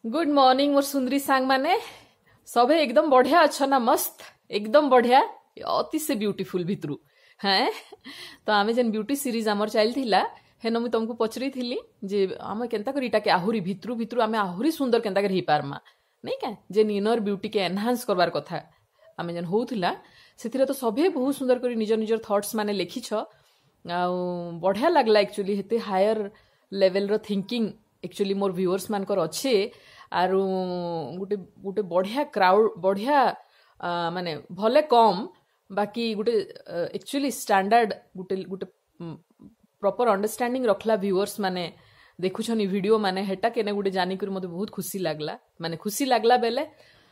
Good morning मोर सुंदरी सांग माने सबे एकदम बढ़िया अच्छा ना मस्त एकदम बढ़िया अति से ब्यूटीफुल भितरू हैं तो आमे जेन ब्यूटी सीरीज आमर चलथिला हेन मु तुमको पचरी थिली जे आमे केनता करी इटा के आहुरी भितरू भितरू आमे आहुरी सुंदर केनता कर ही पारमा नहीं क्या जेन इनर ब्यूटी के एनहांस करबार कथा आमे जेन होउथिला सेथिरे तो सभे बहुत सुंदर करी निजर निजर थॉट्स माने लिखी छ आ बढ़िया लागला एक्चुअली हेते हायर लेवल रो थिंकिंग एक्चुअली मोर व्यूअर्स मानकर अच्छे आरु गोटे गोटे बढ़िया क्राउड बढ़िया माने भले कम बाकी गोटे एक्चुअली स्टैंडर्ड गोटे गोटे प्रॉपर अंडरस्टैंडिंग रखला व्यूअर्स माने देखुछनी वीडियो माने हेटा केने गोटे जानी कर मते बहुत खुशी लागला माने खुशी लागला बेले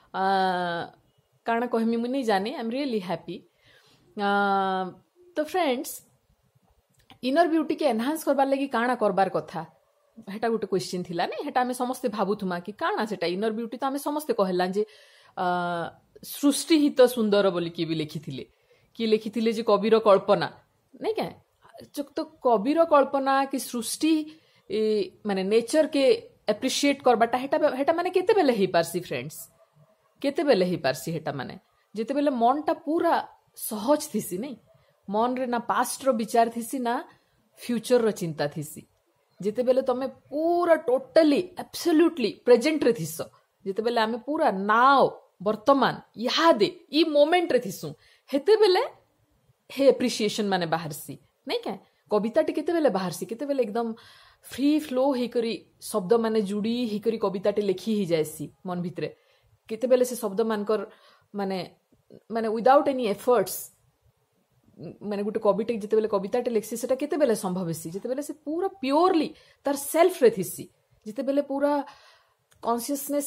काना कहमी मु नहीं जाने आई एम रियली हैप्पी। तो फ्रेंड्स इनर ब्यूटी के एनहांस करबार लगी काना करबार कथा हेटा गोटे क्वेश्चन थिला नहीं हेटा हमें समस्ते भाबुथुमा कि काना सेटा इनर ब्यूटी तो हमें समस्ते कहला जे सृष्टि हित सुंदर बोली कि भी लिखिथिले कि लिखिथिले जे कविर कल्पना नहीं क्या तो कविर कल्पना कि सृष्टि माने नेचर के एप्रिशिएट करबाटा हेटा हेटा माने केते बेले ही पारसी फ्रेंड्स केते बेले ही पारसी हेटा माने जेते बेले मनटा पूरा सहज थिसी नहीं मन रे ना पास्ट रो विचार थिसी ना फ्यूचर रो चिंता थिसी जिते बेले तमे पूरा टोटली एब्सोल्युटली प्रेजेंट रे थिसो जिते बेले आमे पूरा नाउ वर्तमान यादे ई मोमेंट रे थिसु हेते बेले हे एप्रिसिएशन माने बाहरसी नहीं क्या कविता टी केते बेले बाहरसी केते बेले एकदम फ्री फ्लो ही करी शब्द माने जुड़ी ही करी कविता टी लिखी ही जायसी मन भितरे केते बेले से शब्द मानकर माने माने विदाउट एनी एफर्ट्स माने गोटे कविटे जिते बेले कविताटे लिखसी सेटा केते बेले संभव हेसी जिते बेले से पूरा प्योरली तार सेल्फ रे थिसी जिते बेले पूरा कॉन्शियसनेस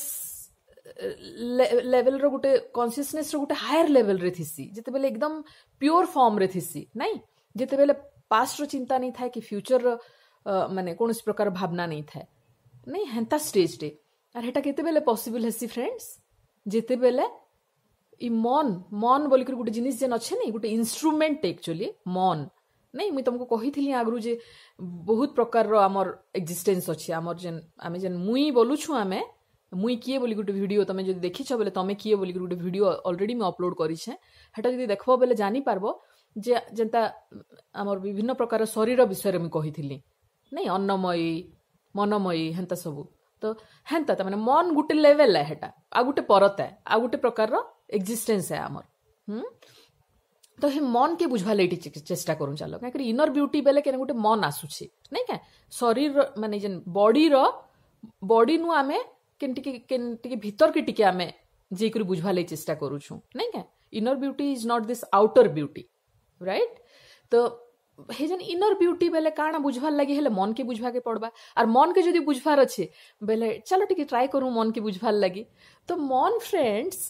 लेवल रो गोटे कॉन्शियसनेस रो गोटे हायर लेवल रे थिसी जिते बेले एकदम प्योर फॉर्म रे थिसी नहीं जिते बेले पास्ट रो चिंता नहीं था कि फ्यूचर रो माने कोनोस प्रकार भावना नहीं था नहीं हेंता स्टेज रे और हेटा केते बेले पॉसिबल हेसी फ्रेंड्स जिते बेले इ मन मन बोलिकर गोटे जिनिस जेन अच्छे नहीं गोटे इन्स्ट्रुमेंट एक्चुअली मन नहीं मुई तुमको कही थी आगु जे बहुत प्रकार रो आमर एक्जिस्टेंस अच्छे आमर जेन आमे जेन मुई बोलु छु आमे मुई किए बोली गोटे वीडियो तमे जदि देखि छ बेले तमे किए बोली गोटे वीडियो ऑलरेडी मैं अपलोड करी छे हेटा जदि देखबो बेले जानि पारबो जे जेंता आमर विभिन्न प्रकार शरीर विषय रे मैं कही थी नहीं अन्नमयी मनमयी हेंता सबू तो हेंता त माने मन गोटे लेवल है हेटा आ गोटे परत है आ गोटे प्रकार रो एक्जिस्टेंस है आमर तो हे मन के बुझवा लेटी चेष्टा करूँ चलो क्या इनर ब्यूटी बेले के गोटे मन आसुची नहीं क्या शरीर माने जेन बॉडी नु आमे केनटिके भीतर के टिके आमे जेकरी बुझवा ले चेष्टा करूछु नहीं क्या inner beauty is not this outer beauty right तो हे जन इनर ब्यूटी बेले काना बुझवार लगी हेले मन के बुझवा के पड़बा और मन के जदि बुझवार अच्छे बेले चलो टिके ट्राई करूँ मन के बुझवार लगी तो मन फ्रेंड्स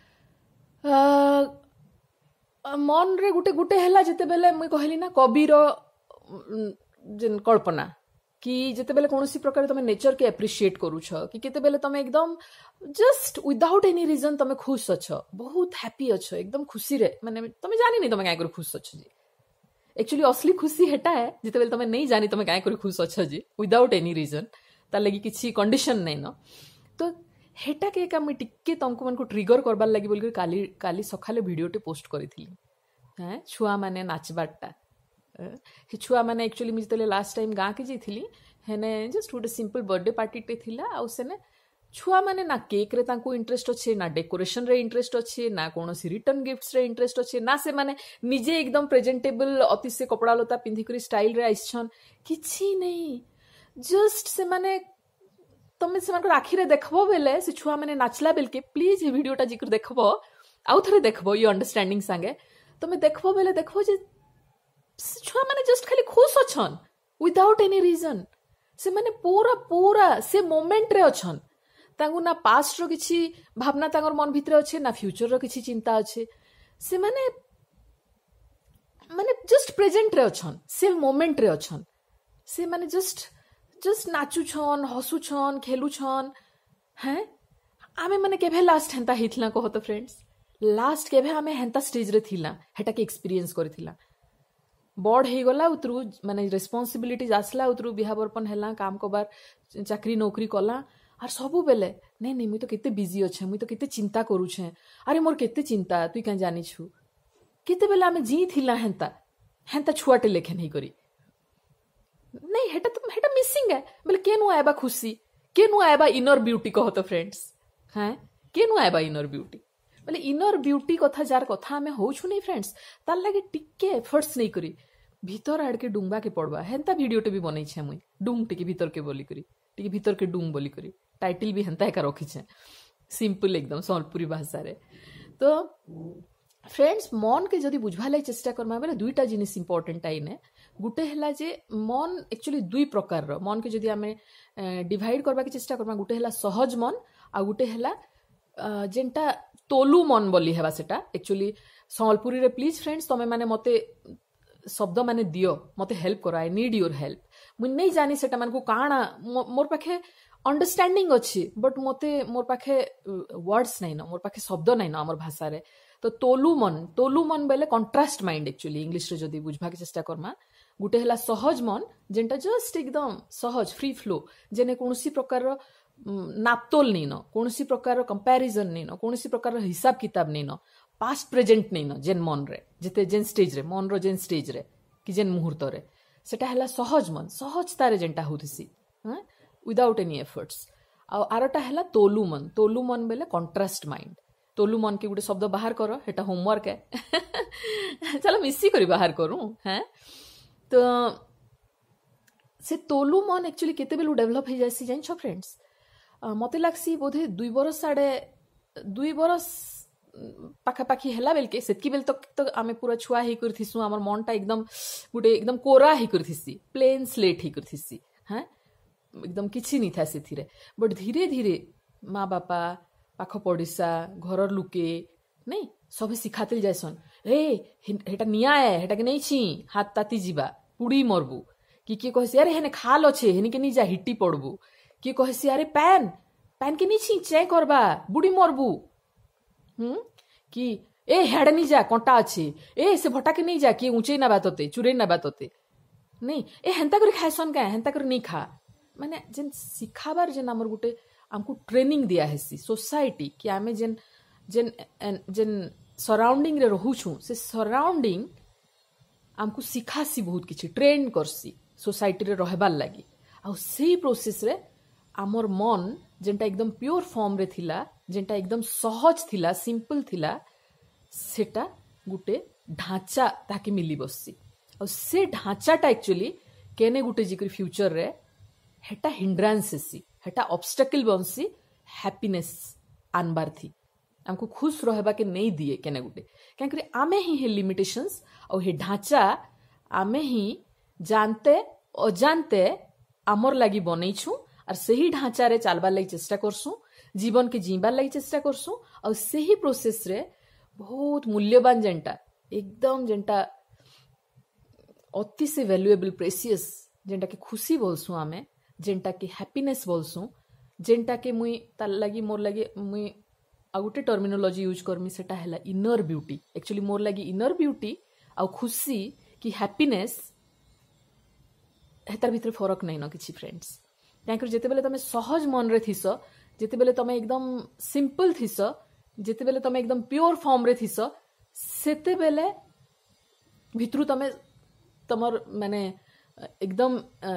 मन रे गुटे गुटे हैला जेते बेले मुई कहली ना कविर जेन कल्पना कि जेते बेले कोनोसी प्रकार तमे नेचर के एप्रिशिएट करू छ कि केते बेले तमे एकदम जस्ट विदाउट एनी रीजन तमे खुश अछ बहुत हैप्पी अछ एकदम खुशी रे माने तमे जानि नहीं तमे काय कर खुश अछ जी एक्चुअली असली खुशी हेटा है जेते बेले तमे नहीं जानि तमे काय कर खुश अछ जी विदाउट एनी रीजन ता लगी किछि कंडीशन नहीं न तो हेटा के का मैं टिके तुमको मन को ट्रिगर करबार लगी बोल काली काली सखाले वीडियोटे पोस्ट करी हैं छुआ माने नाचबाटा हे छुआ माने एक्चुअली मुझे तले लास्ट टाइम गाँ के जाइली हेने जस्ट गोटे सिंपल बर्थडे पार्टी टे थिला आउ सेने छुआ माने ना केक रे तांको इंटरेस्ट अच्छे ना डेकोरेशन रे इंटरेस्ट अच्छे ना कौनसी रिटर्न गिफ्ट्स रे इंटरेस्ट अच्छे ना से माने निजे एकदम प्रेजेंटेबल अति से कपड़ा लता पिंधि करी स्टाइल रे आइछन किछि नहीं जस्ट से माने तमे से आखिरे देखबो बेले से छुआ माने नाचला बेल के प्लीज ये वीडियोटा जिकर देखबो आउ थरे देखबो ये अंडरस्टैंडिंग संगे तमे देखबो बेले देखबो जे छुआ माने जस्ट खाली खुश अछन विदाउट एनी रीजन से माने पूरा पूरा से मोमेंट रे अछन तांगु ना पास्ट रो किछि भावना तांगर मन भितरे अच्छे ना फ्यूचर रो किछि चिंता अच्छे से माने माने जस्ट प्रेजेंट रे अछन से मोमेंट रे अछन से माने जस्ट नाचु छन हसु छन खेलु छन हैं आमे माने केभे लास्ट हेंता हितला कहो तो फ्रेंड्स लास्ट केभे आमे हेंता स्टेज रे थिला हेटा के एक्सपीरियंस करथिला बड़ हे गला उतरु माने रिस्पांसिबिलिटीज आसला उतरु बिहावरपन हैला काम कबार चाकरी नौकरी कला आर सबु बेले नहीं नहीं मुई तो केते बिजी अच्छे मुई तो केते चिंता करूछे अरे मोर केते चिंता तुई क्या जानी छु केते बेले आमे जी थिला हेंता हेंता छुआटे लेखे नहीं करी नहीं हेटा मिसिंग है बोले के नु आएबा खुशी के नु आएबा इनर ब्यूटी कहो तो फ्रेंड्स हैं के नु आएबा इनर ब्यूटी बोले इनर ब्यूटी कथा जार कथा आमे होछु नहीं फ्रेंड्स तार लागे टिके एफर्ट्स नहीं करी भीतर आड़ के डुंगबा के पड़वा हेंता वीडियोटे भी बनई छे मुई डुंग टिके भीतर के बोली करी टिके भीतर के डुंग बोली करी टाइटल भी हेंता एका रखी छे सिंपल एकदम संबलपुरी भाषा रे तो फ्रेंड्स मन के जदि बुझवा लाई चेष्टा करमा बेले दुईटा जिनिस इंपोर्टेंट आइने गुटे हला जे मन एक्चुअली दुई प्रकार रो मन के जदि आमे डिवाइड करबा के चेष्टा करमा गुटे हला सहज मन आ गुटे हला जेंटा तोलू मन बोली हेबा सेटा एक्चुअली संबलपुरी रे प्लीज फ्रेंड्स तमे माने मते शब्द माने दियो मते हेल्प करो आई नीड योर हेल्प मुई नहीं जानी सेटा मान को काना मोर पाखे अंडरस्टैंडिंग अच्छी बट मते मोर पाखे वर्ड्स नहीं न मोर पाखे शब्द नहीं न हमर भाषा रे तो तोलू मन बेले कंट्रास्ट माइंड एक्चुअली इंग्लिश रे जदी बुझबा के चेष्टा करमा गुटे हला सहज मन जेंटा जस्ट एकदम सहज फ्री फ्लो जेने कोनसी प्रकार रो नापतोल नहीं न कोनसी प्रकार रो कंपैरिजन नहीं न कोनसी प्रकार रो हिसाब किताब नहीं न पास्ट प्रेजेंट नहीं न जेन मन रे जेते जेन स्टेज रे मन रो जेन स्टेज रे कि जेन मुहूर्त रे सेटा हला सहज मन सहजता रे जेंटा होथिसी ह विदाउट एनी एफर्ट्स आ आरटा हला तोलू मन बेले कंट्रास्ट माइंड तोलू मन के गुटे शब्द बाहर करो हेटा होमवर्क है चलो मिसी करी बाहर करूं हैं तो से तोलू मन एक्चुअली केते बेलु डेवलप हो जायसी जान छ फ्रेंड्स मते लागसी बोधे 2 बरस साडे 2 बरस पाखापाखी हेला बेल के सेतकी बेल तो आमे पूरा छुआ ही करथिसु हमर मनटा एकदम गुटे एकदम कोरा ही करथिसी प्लेन स्लेट ही करथिसी हैं एकदम किछि नहीं था सेथिरे बट धीरे धीरे माँ बापा पाख पड़िसा घर लुके नहीं सब सिखाते जायसन हेटा निया है हेटा के नहीं छी हाथ ताती जीवा पुड़ी मरबू कि कहसी अरे हेने खाल अच्छे हेने के नहीं जा हिट्टी पड़बू कि कहसी अरे पैन के नहीं छी चै करबा बुड़ी मरबू कि ए हेडे नहीं जा कंटा अच्छे ए से भटा के नहीं जा कि ऊंचे ना बातोते चुरे ना बातोते नहीं ए हेंता कर खायसन का हेंता कर नहीं खा माने जेन सिखाबार जेन हमर गुटे हमको ट्रेनिंग दिया है सोसाइटी कि आमे जेन जेन जेन सराउंडिंग रे रहूछु से सराउंडिंग हमको सिखासी बहुत किछि ट्रेन करसी सोसाइटी रे रहबार लागि आ सेही प्रोसेस रे हमर मन जेंटा एकदम प्योर फॉर्म रे थिला जेंटा एकदम सहज थिला सिंपल थिला सेटा गुटे ढांचा ताके मिली बससी और से ढांचाटा एक्चुअली केने गुटे जिकर फ्यूचर रे हेटा हिंड्रांस सी हेटा ऑब्स्टेकल बनसी हैप्पीनेस आनबार थी हमको खुश रहबा के नहीं दिए केने गुटे क्या आमे ही हे लिमिटेशंस और हे ढांचा आमे ही जानते अजानते आमर लगी बनई छु और सही ढांचा रे चालबार लगी चेष्टा करसु जीवन के जीबार लगी चेष्टा करसु और सही प्रोसेस रे बहुत मूल्यवान जेंटा एकदम जेंटा अति से वैल्यूएबल प्रेसियस जेंटा के खुशी बोलसु आमे जेंटा के हैप्पीनेस बोलसु जेंटा के मुई तार लगी मोर लगी मुई आ गुटे टर्मिनोलॉजी यूज करमी सेटा हैला इनर ब्यूटी एक्चुअली मोर लगी इनर ब्यूटी आ खुशी कि हैप्पीनेस हेतार भितर फरक नहीं न किछि फ्रेंड्स काहे जेते बेले तमे सहज मन रे थिस जेते बेले तमे एकदम सिंपल थिस जेते बेले तमे एकदम प्योर फॉर्म रे थिस सेते बेले भितरु तमे तमर माने एकदम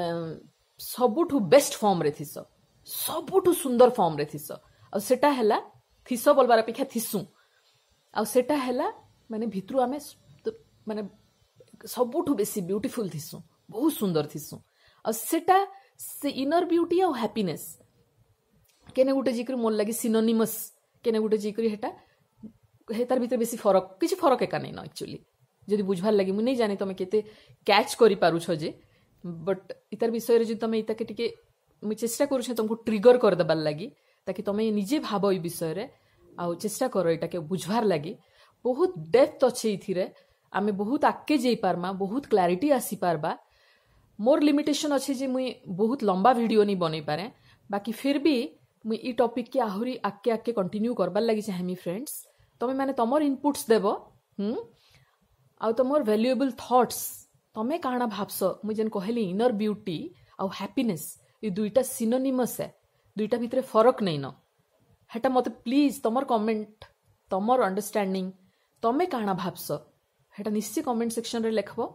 सबुठु बेस्ट फॉर्म रे थिस सबुठु सुंदर फॉर्म रे थिस आ सेटा हैला थिस बोलबार अपेक्षा थिसु आ सेटा हैला माने भितरु आमे माने सबुठु बेसी ब्यूटीफुल थिसु बहुत सुंदर थिसु आ सेटा से इनर ब्यूटी और हैप्पीनेस केने गुटे जिकर मोर लगी सिनोनिमस केने गुटे जिकर हेटा हेतार भीतर बेसी फरक किछि फरक एका नै न एक्चुअली जदि बुझबार लगी मुई नै जानि तमे केते कैच करि पारु छ जे बट इतार विषय रे जे तमे इता के टिके मुई चेष्टा करू छ तुमको ट्रिगर कर दबार लगी ताकि तमे निजे भाबो ई विषय रे आ चेष्टा करो एटा के बुझबार लगी बहुत डेप्थ अछि इथिरे आमे बहुत आके जेई पारमा बहुत क्लैरिटी आसी पारबा मोर लिमिटेशन अच्छे जे मुई बहुत लंबा वीडियो नहीं बनै पारे बाकी फिर भी मुई ई टॉपिक के आहुरी आके आके कंटिन्यू करबार लागि चाहेमी फ्रेंड्स तमे माने तमर इनपुट्स देबो आ तमर वैल्यूएबल थॉट्स तमे काना भाबस मुई जेन कहली इनर ब्यूटी आ हैप्पीनेस ई दुईटा सिनोनिमस है दुईटा भितर फरक नहीं न हेटा मते प्लीज तमर कमेंट तमर अंडरस्टैंडिंग तमे काना भावस हेटा निश्चय कमेंट सेक्शन रे लिखबो।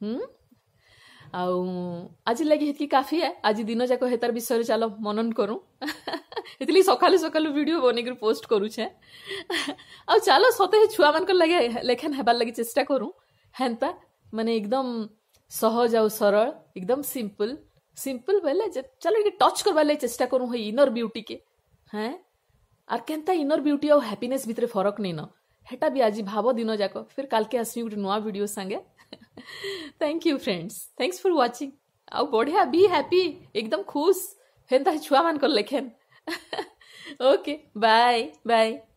आज लगी हेतकी काफी है। आज दिन जाक हेतार विषय चलो मनन करूँ इतनी सकालू सकालू वीडियो बनिक पोस्ट करूछे आ चलो सते छुआ मान लगे लेखन हेबार लगी चेष्टा करूँ हेन्ता माने एकदम सहज आ सरल एकदम सिंपल सिंपल बोले चलो ये टच करवा लगे चेष्टा करूँ इनर ब्यूटी के हैं आर केनता इनर ब्यूटी और हैप्पीनेस भितर फरक नहीं न हेटा भी आज भाव दिन जाक फिर काल के आसमी गोटे नुआ वीडियो संगे। Thank you friends, thanks for watching. आउ बढ़िया बी हैप्पी एकदम खुश हेन्ता छुआ मान कर लेखेन। Okay bye bye.